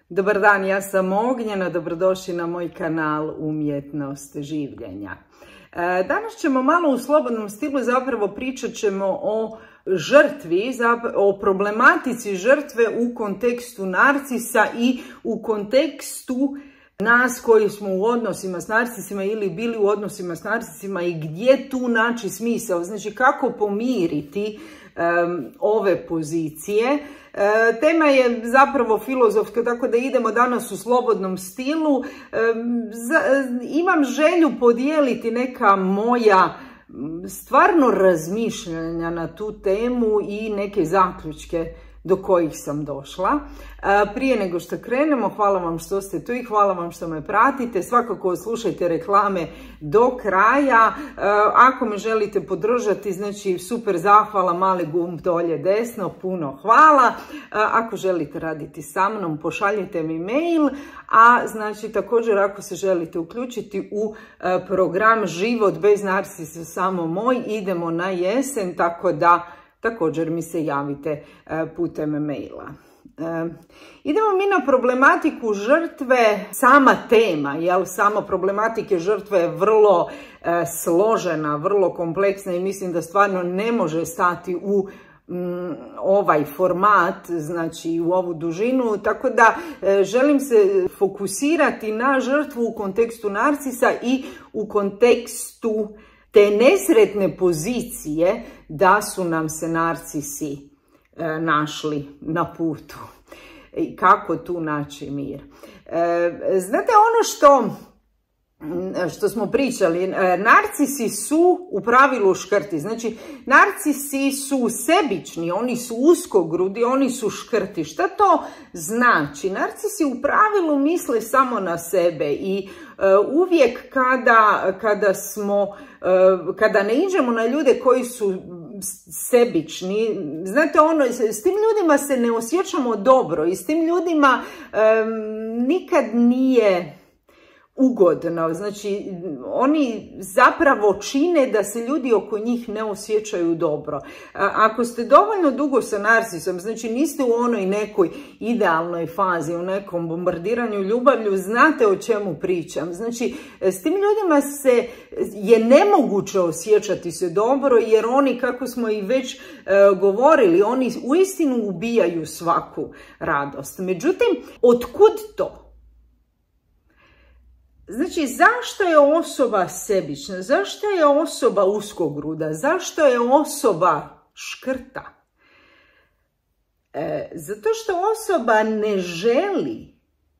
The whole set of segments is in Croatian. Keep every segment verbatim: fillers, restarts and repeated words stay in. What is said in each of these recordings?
Dobar dan, ja sam Ognjena, dobrodošli na moj kanal Umjetnost življenja. Danas ćemo malo u slobodnom stilu, zapravo pričat ćemo o žrtvi, o problematici žrtve u kontekstu narcisa i u kontekstu nas koji smo u odnosima s narcisima ili bili u odnosima s narcisima i gdje tu naći smisao, znači kako pomiriti um, ove pozicije. E, tema je zapravo filozofska, tako da idemo danas u slobodnom stilu. E, za, imam želju podijeliti neka moja stvarno razmišljanja na tu temu i neke zaključke do kojih sam došla. Prije nego što krenemo, hvala vam što ste tu i hvala vam što me pratite. Svakako slušajte reklame do kraja. Ako me želite podržati, znači super zahvala, mali gumb dolje desno, puno hvala. Ako želite raditi sa mnom, pošaljite mi mail, a znači također ako se želite uključiti u program Život bez narcisa samo moj, idemo na jesen, tako da također mi se javite putem maila. Idemo mi na problematiku žrtve. Sama tema, jel, sama problematike žrtve je vrlo složena, vrlo kompleksna i mislim da stvarno ne može stati u mm, ovaj format, znači u ovu dužinu, tako da e, želim se fokusirati na žrtvu u kontekstu narcisa i u kontekstu te nesretne pozicije da su nam se narcisi e, našli na putu. I kako tu naći mir? E, znate ono što, što smo pričali, e, narcisi su u pravilu škrti. Znači, narcisi su sebični, oni su uskogrudi, oni su škrti. Šta to znači? Narcisi u pravilu misle samo na sebe i Uh, uvijek kada, kada smo, uh, kada ne iđemo na ljude koji su sebični, znate ono, s tim ljudima se ne osjećamo dobro i s tim ljudima um, nikad nije ugodno, znači oni zapravo čine da se ljudi oko njih ne osjećaju dobro. Ako ste dovoljno dugo sa narcisom, znači niste u onoj nekoj idealnoj fazi, u nekom bombardiranju ljubavlju, znate o čemu pričam. Znači s tim ljudima se je nemoguće osjećati se dobro jer oni, kako smo i već e, govorili, oni uistinu ubijaju svaku radost. Međutim, otkud to? Znači, zašto je osoba sebična? Zašto je osoba uskogruda? Zašto je osoba škrta? E, zato što osoba ne želi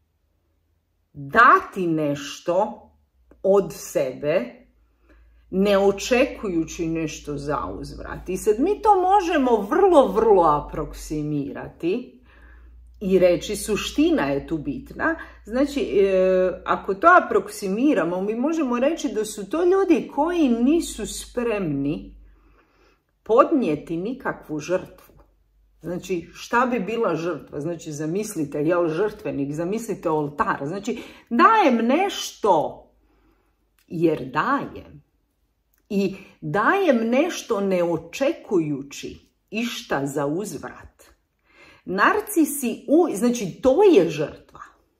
dati nešto od sebe, ne očekujući nešto za uzvrat. I sad mi to možemo vrlo, vrlo aproksimirati i reći, suština je tu bitna. Znači, e, ako to aproksimiramo, mi možemo reći da su to ljudi koji nisu spremni podnijeti nikakvu žrtvu. Znači, šta bi bila žrtva? Znači, zamislite, jel žrtvenik, zamislite oltar. Znači, dajem nešto jer dajem. I dajem nešto ne očekujući išta za uzvrat. Narcisi, znači to je žrtva.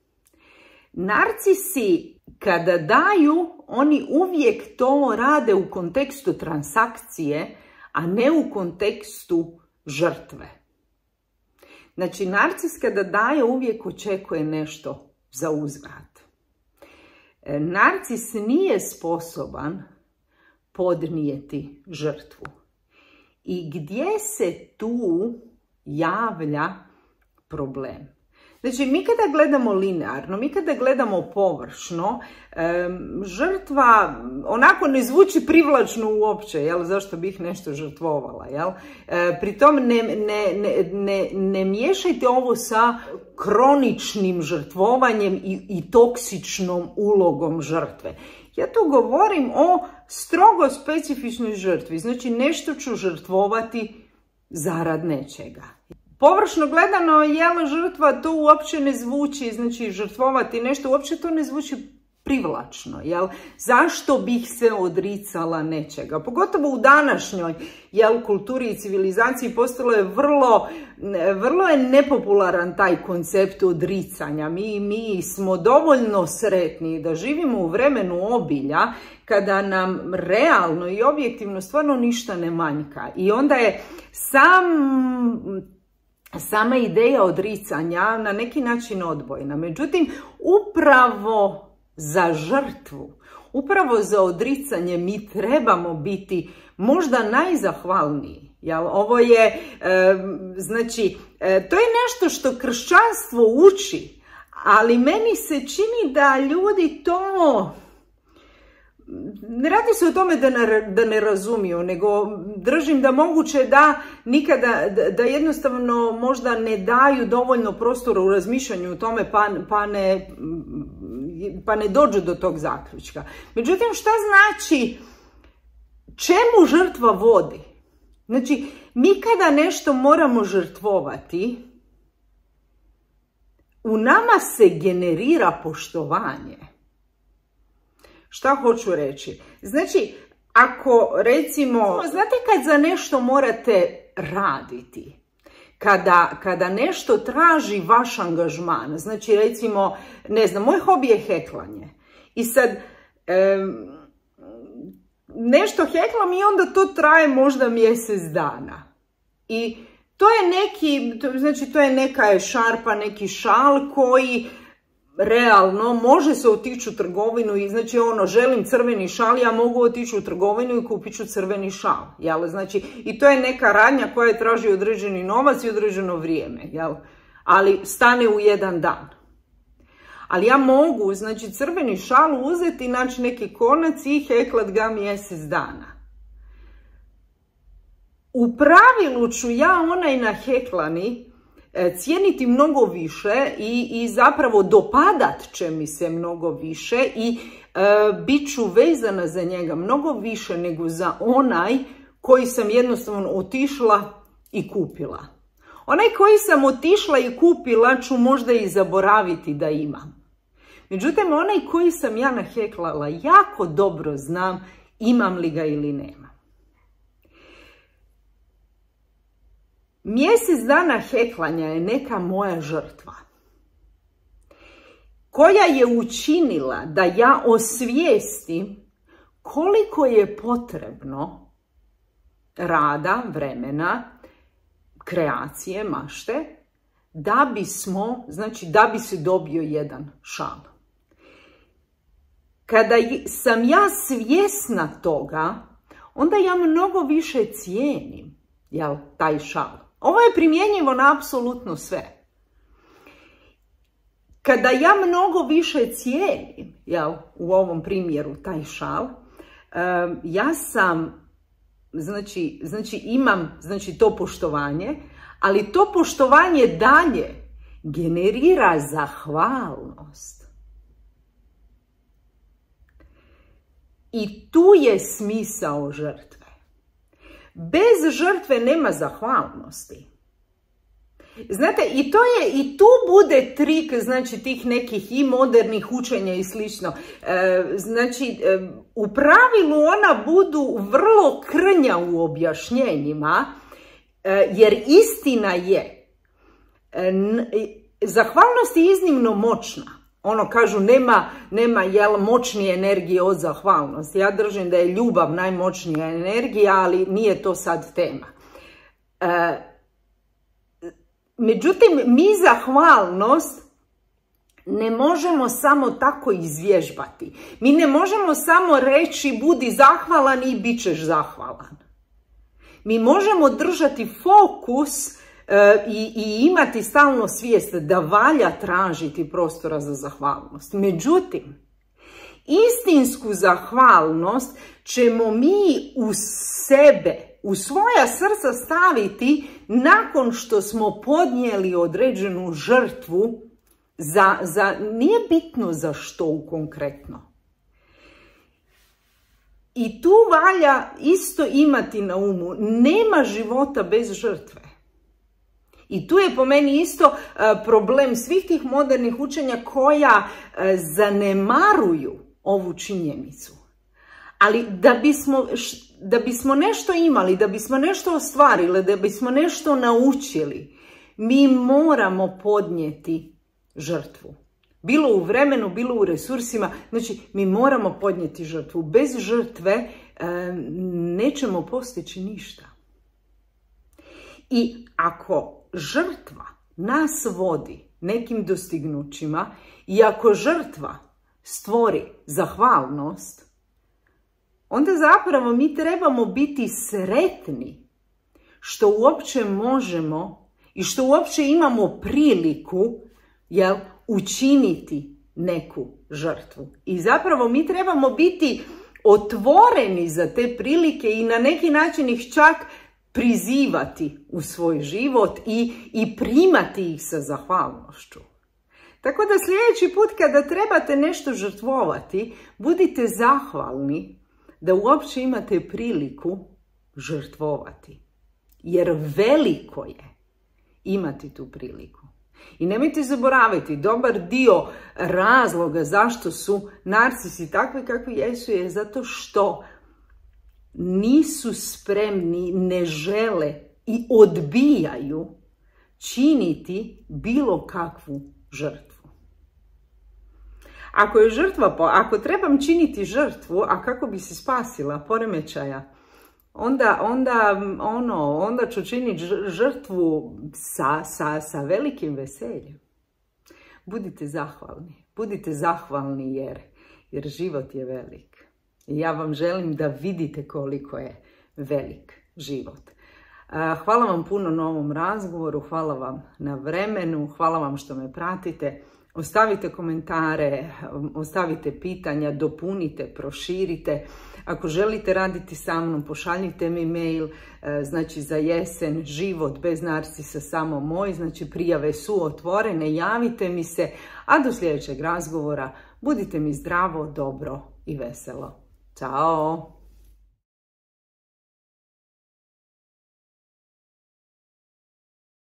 Narcisi kada daju, oni uvijek to rade u kontekstu transakcije, a ne u kontekstu žrtve. Znači, narcis kada daje uvijek očekuje nešto za uzvrat. Narcis nije sposoban podnijeti žrtvu. I gdje se tu javlja problem? Znači, mi kada gledamo linearno, mi kada gledamo površno, um, žrtva onako ne zvuči privlačno uopće, jel? Zašto bih nešto žrtvovala, jel? E, pritom ne, ne, ne, ne, ne miješajte ovo sa kroničnim žrtvovanjem i, i toksičnom ulogom žrtve. Ja tu govorim o strogo specifičnoj žrtvi, znači nešto ću žrtvovati zarad nečega. Površno gledano, jel žrtva, to uopće ne zvuči, znači žrtvovati nešto, uopće to ne zvuči privlačno, jel? Zašto bih se odricala nečega? Pogotovo u današnjoj, jel, kulturi i civilizaciji postalo je vrlo, vrlo je nepopularan taj koncept odricanja. Mi, mi smo dovoljno sretni da živimo u vremenu obilja kada nam realno i objektivno stvarno ništa ne manjka. I onda je sam... sama ideja odricanja na neki način odbojna. Međutim, upravo za žrtvu, upravo za odricanje mi trebamo biti možda najzahvalniji. Jel? Ovo je, e, znači, e, to je nešto što kršćanstvo uči, ali meni se čini da ljudi to... Ne radi se o tome da ne, da ne razumiju, nego držim da moguće da nikada, da jednostavno možda ne daju dovoljno prostora u razmišljanju o tome pa, pa, ne, pa ne dođu do tog zaključka. Međutim, šta znači, čemu žrtva vodi? Znači, mi kada nešto moramo žrtvovati, u nama se generira poštovanje. Šta hoću reći? Znači, ako recimo, znate kad za nešto morate raditi, kada, kada nešto traži vaš angažman, znači recimo, ne znam, moj hobi je heklanje. I sad, e, nešto heklam i onda to traje možda mjesec dana. I to je neki, znači to je neka šarpa, neki šal koji realno može se otići u trgovinu i znači ono, želim crveni šal, ja mogu otići u trgovinu i kupit ću crveni šal, jel? Znači, i to je neka radnja koja traži određeni novac i određeno vrijeme, jel? Ali stane u jedan dan. Ali ja mogu, znači, crveni šal uzeti, naći neki konac i heklat ga mjesec dana. U pravilu ću ja onaj naheklani cijeniti mnogo više i, i zapravo dopadat će mi se mnogo više i e, bit ću vezana za njega mnogo više nego za onaj koji sam jednostavno otišla i kupila. Onaj koji sam otišla i kupila ću možda i zaboraviti da imam. Međutim, onaj koji sam ja naheklala, jako dobro znam imam li ga ili nema. Mjesec dana heklanja je neka moja žrtva koja je učinila da ja osvijestim koliko je potrebno rada, vremena, kreacije, mašte, da bismo, znači da bi se dobio jedan šal. Kada sam ja svjesna toga, onda ja mnogo više cijenim, jel, taj šal. Ovo je primjenjivo na apsolutno sve. Kada ja mnogo više cijenim, jel, u ovom primjeru taj šal, um, ja sam, znači, znači imam znači, to poštovanje, ali to poštovanje dalje generira zahvalnost. I tu je smisao žrtve. Bez žrtve nema zahvalnosti. Znate, i to je, i tu bude trik, znači, tih nekih i modernih učenja i slično. E, znači, e, u pravilu ona budu vrlo krnja u objašnjenjima, e, jer istina je, e, n, zahvalnost je iznimno moćna. Ono, kažu, nema, nema jel, moćnije energije od zahvalnosti. Ja držim da je ljubav najmoćnija energija, ali nije to sad tema. E, međutim, mi zahvalnost ne možemo samo tako izvježbati. Mi ne možemo samo reći budi zahvalan i bit ćeš zahvalan. Mi možemo držati fokus I, i imati stalno svijest da valja tražiti prostora za zahvalnost. Međutim, istinsku zahvalnost ćemo mi u sebe, u svoja srca staviti nakon što smo podnijeli određenu žrtvu za, za nije bitno za što u konkretno. I tu valja isto imati na umu, nema života bez žrtve. I tu je po meni isto problem svih tih modernih učenja koja zanemaruju ovu činjenicu. Ali da bismo, da bismo nešto imali, da bismo nešto ostvarili, da bismo nešto naučili, mi moramo podnijeti žrtvu. Bilo u vremenu, bilo u resursima, znači mi moramo podnijeti žrtvu. Bez žrtve e, nećemo postići ništa. I ako žrtva nas vodi nekim dostignućima i ako žrtva stvori zahvalnost, onda zapravo mi trebamo biti sretni što uopće možemo i što uopće imamo priliku, jel, učiniti neku žrtvu. I zapravo mi trebamo biti otvoreni za te prilike i na neki način ih čak prizivati u svoj život i, i primati ih sa zahvalnošću. Tako da sljedeći put kada trebate nešto žrtvovati, budite zahvalni da uopće imate priliku žrtvovati. Jer veliko je imati tu priliku. I nemojte zaboraviti, dobar dio razloga zašto su narcisi takvi kakvi jesu je zato što nisu spremni, ne žele i odbijaju činiti bilo kakvu žrtvu. Ako je žrtva, ako trebam činiti žrtvu, a kako bi se spasila poremećaja, onda, onda, ono, onda ću činiti žrtvu sa, sa, sa velikim veseljem. Budite zahvalni, budite zahvalni jer, jer život je velik. I ja vam želim da vidite koliko je velik život. Hvala vam puno na ovom razgovoru, hvala vam na vremenu, hvala vam što me pratite. Ostavite komentare, ostavite pitanja, dopunite, proširite. Ako želite raditi sa mnom, pošaljite mi mail, znači za jesen, život bez narcisa samo moj, znači prijave su otvorene, javite mi se, a do sljedećeg razgovora budite mi zdravo, dobro i veselo. Ćao!